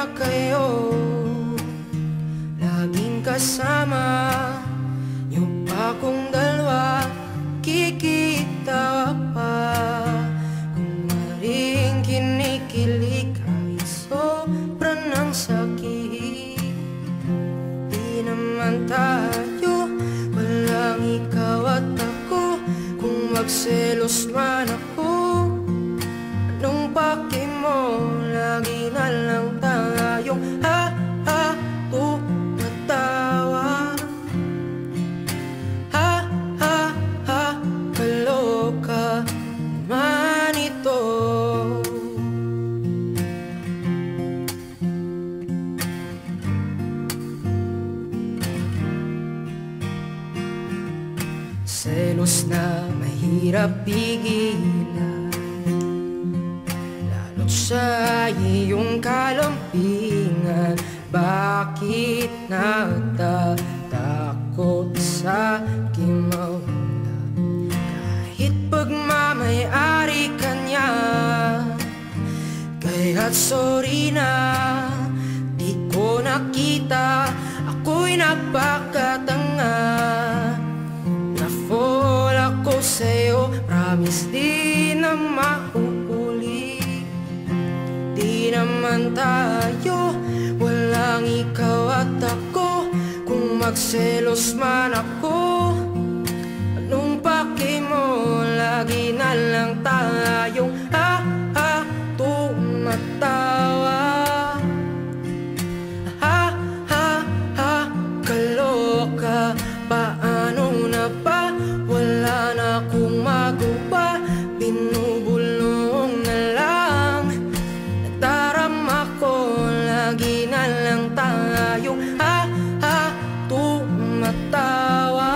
kayo, laging kasama. Yung pa kong dalawa, kikita pa. Kung maring kinikilig kahit sobra ng sakit. Di naman tayo, walang ikaw at ako. Kung magselos man ako, anong pake mo? Lagi na lang tayong tumatawa. Kaloka naman ito. Selos na mahirap pigilan, lalo't sa iyong kalampingan. Bakit natatakot sa aking mawala? Kahit pagmamayari ka niya, kaya't sorry na di ko nakita. Ako'y napakatanga. Na-fall ako sa'yo, promise di na mauulit. Di naman tayo, walang ikaw at ako. Kung magselos man ako, anong pake mo? Lagi na lang tayong tumatawa. Kaloka, paano na ba? Wala na akong magawa. Binubulong na lang, nadarama ko. Lagi na lang tayong tumatawa.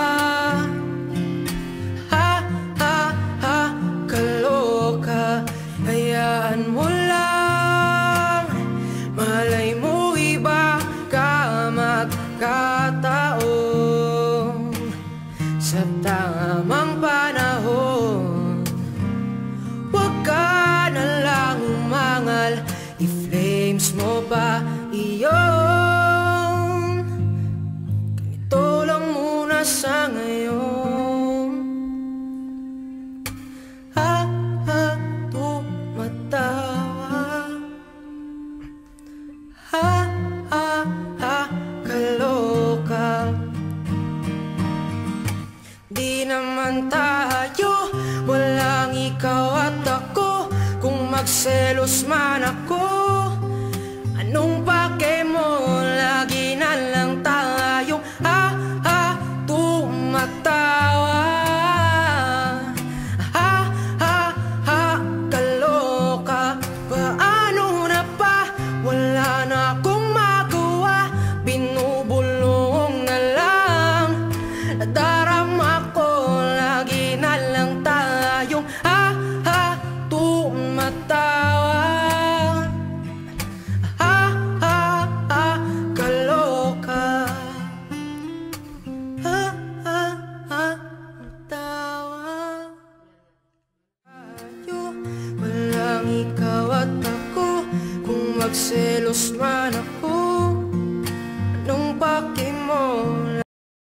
Kaloka, hayaan mo lang. Malay mo iba ka magkataon. Sa tamang panahon, huwag ka na lang umangal. I-flames mo ba iyon? Ganito lang muna sa ngayon. Tumatawa. Kaloka. Di naman tayo, walang ikaw at ako. Kung magselos man ako, anong pake mo? Lagi na lang tayong tumatawa. Kaloka, paano na pa? Wala na akong magawa. Binubulong na lang, nadarama ko. Lagi na lang tayong tumatawa. Kaloka, tawa. Walang ikaw at ako. Kung magselos man ako,